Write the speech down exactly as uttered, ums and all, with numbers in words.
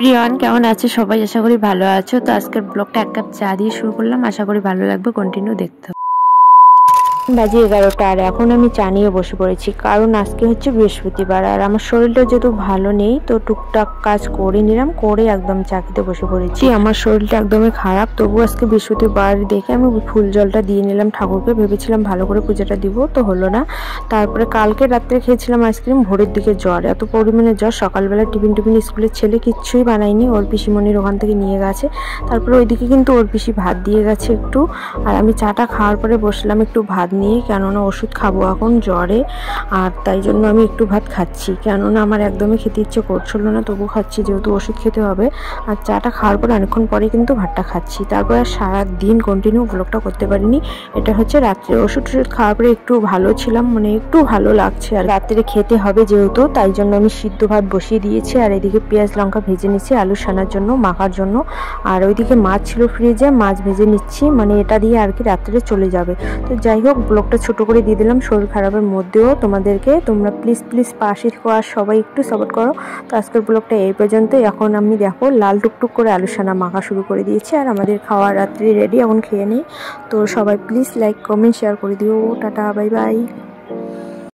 প্রিয়ন কেমন আছো সবাই? আশা করি ভালো আছো। তো আজকের ব্লগটা এক কাপ চা দিয়ে শুরু করলাম, আশা করি ভালো লাগবে, কন্টিনিউ দেখতে হবে। বাজে এগারোটা আর এখন আমি চা নিয়ে বসে পড়েছি, কারণ আজকে হচ্ছে বৃহস্পতিবার আর আমার শরীরটা যেহেতু ভালো নেই, তো টুকটাক কাজ করে নিলাম, করে একদম চা খেতে বসে পড়েছি। আমার শরীরটা একদমই খারাপ, তবু আজকে বৃহস্পতিবার দেখে আমি ফুল জলটা দিয়ে নিলাম ঠাকুরকে। ভেবেছিলাম ভালো করে পূজাটা দিব, তো হলো না। তারপরে কালকে রাত্রে খেয়েছিলাম আইসক্রিম, ভোরের দিকে জ্বর, এত পরিমাণে জ্বর, সকালবেলা টিফিন টিফিন স্কুলের ছেলে কিচ্ছুই বানায়নি, ওর পিসিমণির ওখান থেকে নিয়ে গেছে। তারপরে ওইদিকে কিন্তু ওর পিসি ভাত দিয়ে গেছে একটু, আর আমি চাটা খাওয়ার পরে বসলাম একটু ভাত নিয়ে, কেননা ওষুধ খাবো এখন জ্বরে, আর তাই জন্য আমি একটু ভাত খাচ্ছি, কেননা আমার একদমই খেতে ইচ্ছে করছিল না, তবু খাচ্ছি যেহেতু ওষুধ খেতে হবে। আর চাটা খাওয়ার পরে অনেকক্ষণ পরে কিন্তু ভাতটা খাচ্ছি। তারপরে আর সারাদিন কন্টিনিউ ব্লগটা করতে পারিনি। এটা হচ্ছে রাত্রে ওষুধ টষুধ খাওয়ার পরে একটু ভালো ছিলাম, মানে একটু ভালো লাগছে। আর রাত্রে খেতে হবে যেহেতু, তাই জন্য আমি সিদ্ধ ভাত বসিয়ে দিয়েছি, আর এদিকে পেঁয়াজ লঙ্কা ভেজে নিচ্ছি আলু সানার জন্য, মাখার জন্য। আর ওইদিকে মাছ ছিল ফ্রিজে, মাছ ভেজে নিচ্ছি, মানে এটা দিয়ে আর কি রাত্রে চলে যাবে। তো যাই হোক, ব্লগটা ছোট করে দিয়ে দিলাম শরীর খারাপের মধ্যেও তোমাদেরকে। তোমরা প্লিজ প্লিজ পাশে থেকো আর সবাই একটু সাপোর্ট করো। তো আজকের ব্লগটা এই পর্যন্ত। এখন আমি দেখো লাল টুকটুক করে আলু সানা মাখা শুরু করে দিয়েছি, আর আমাদের খাওয়ার রাত্রি রেডি, এখন খেয়ে নিই। তো সবাই প্লিজ লাইক কমেন্ট শেয়ার করে দিও। Tata, bye by.